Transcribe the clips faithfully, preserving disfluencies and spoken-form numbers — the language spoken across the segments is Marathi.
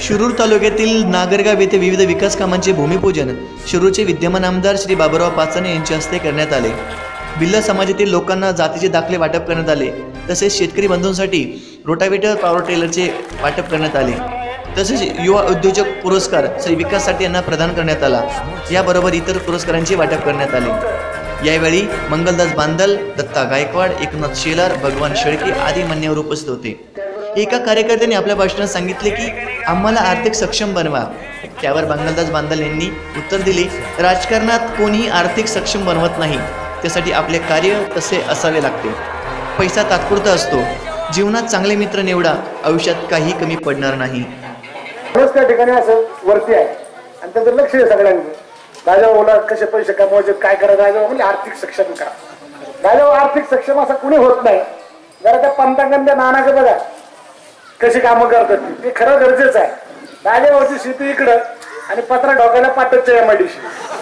शिरूर तालुक्यातील नागरगाव येथे विविध विकास कामांचे भूमिपूजन शिरूरचे विद्यमान आमदार श्री बाबुराव पाचाने यांच्या हस्ते करण्यात आले। भिल्ल समाजातील लोकांना जातीचे दाखले वाटप करण्यात आले। तसेच शेतकरी बंधूंसाठी रोटावेटर पॉवर टेलरचे वाटप करण्यात आले। तसेच युवा उद्योजक पुरस्कार श्री विकास साठे यांना प्रदान करण्यात आला। याबरोबर इतर पुरस्कारांचे वाटप करण्यात आले। यावेळी मंगलदास बांदल, दत्ता गायकवाड, एकनाथ शेलार, भगवान शेळके आदी मान्यवर उपस्थित होते। एका कार्यकर्त्याने आपल्या भाषणात सांगितले की आम्हाला आर्थिक सक्षम बनवा। त्यावर मंगलदास बांदल यांनी उत्तर दिले, राजकारणात कोणीही आर्थिक सक्षम बनवत नाही, त्यासाठी आपले कार्य तसे असावे लागते। पैसा तात्पुरता असतो, जीवनात चांगले मित्र निवडा, आयुष्यात काही कमी पडणार नाही। त्या ठिकाणी असं वरती आहे आणि त्याचं लक्ष आहे सगळ्यांनी। राजा बोला कसे पैसे कमवायचे, काय करा, राजा म्हणजे आर्थिक सक्षम करा। राजा आर्थिक सक्षम असा कुणी होत नाही। जरा त्या पंतांगण नानाचं बघा कशी कामं करतात, ते खरं गरजेचं आहे। राजाभाऊची शेती इकडं आणि पत्रा ढोकायला पाटच्या एमआयडीशी।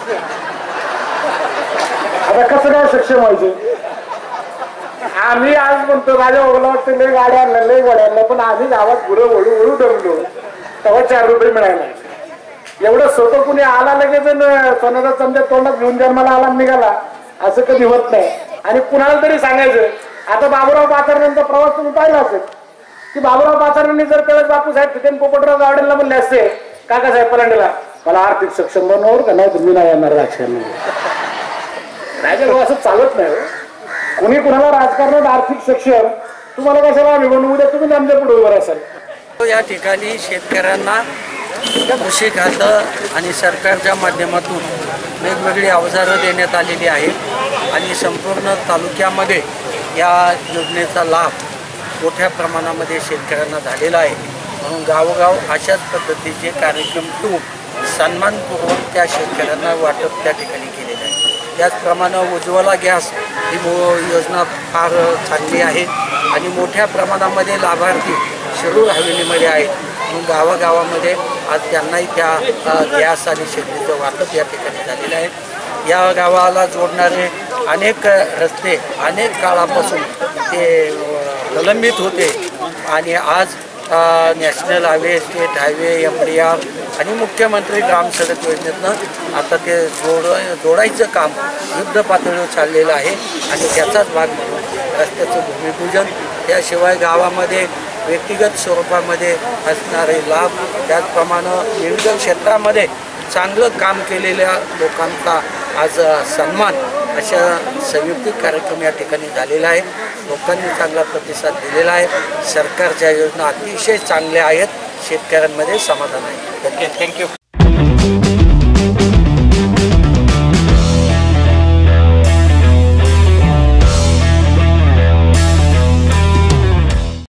आता कसं काय सक्षम व्हायचं? आम्ही आज म्हणतो राजाभाऊला वाटतं लय गाड्या आणल्या, लय गाड्या आणल्या, पण आम्ही गावात गुरं वळू वळू दमलो तेव्हा चार रुपये मिळायला। एवढं सोपं कुणी आला लगेच सोन्याचा चमचा तोंडात घेऊन जन्माला आला निघाला असं कधी होत नाही। आणि कुणाला तरी सांगायचं, आता बाबुराव पाचारण्यांचा प्रवास तुम्ही पाहिला असेल की बाबुराव पाचारण्यांनी जर त्यावेळेस बापूसाहेब तिथे पोपटराव गावडेला म्हणले असते, काकासाहेब पलांडेला मला आर्थिक सक्षम बनवणार का, नाही तुम्ही नाही येणार राजकारणात। राजाभाऊ असं चालत नाही। कुणी कुणाला राजकारणात आर्थिक सक्षम तुम्हाला कशाला आम्ही बनवू द्या, तुम्ही आमच्या पुढे उभं असाल। या ठिकाणी शेतकऱ्यांना कृषी खातं आणि सरकारच्या माध्यमातून वेगवेगळी अवजारं देण्यात आलेली आहेत आणि संपूर्ण तालुक्यामध्ये या योजनेचा लाभ मोठ्या प्रमाणामध्ये शेतकऱ्यांना झालेला आहे। म्हणून गावोगाव अशाच पद्धतीचे कार्यक्रम ठेवून सन्मानपूर्वक त्या शेतकऱ्यांना वाटप त्या ठिकाणी केलेलं आहे। त्याचप्रमाणे उज्ज्वला गॅस ही योजना फार चांगली आहे आणि मोठ्या प्रमाणामध्ये लाभार्थी शिरूर हवेलीमध्ये आहेत। म्हणून गावागावामध्ये आज त्यांनाही त्या गॅस आणि शेतीचं वाटप या ठिकाणी झालेलं आहे। या गावाला जोडणारे अनेक रस्ते अनेक काळापासून ते प्रलंबित होते आणि आज national highway, state highway, M D R आणि मुख्यमंत्री ग्राम सडक योजनेतनं आता ते जोड जोडायचं काम युद्ध पातळीवर चाललेलं आहे आणि त्याचाच भाग म्हणून रस्त्याचं भूमिपूजन, त्याशिवाय गावामध्ये व्यक्तिगत स्वरूपामध्ये असणारे लाभ, त्याचप्रमाणे विविध क्षेत्रामध्ये चांगलं काम केलेल्या लोकांचा आज सन्मान अशा संयुक्तिक कार्यक्रम या ठिकाणी झालेला आहे। लोकांनी चांगला प्रतिसाद दिलेला आहे। सरकारच्या योजना अतिशय चांगल्या आहेत, शेतकऱ्यांमध्ये समाधान आहे। थँक्यू।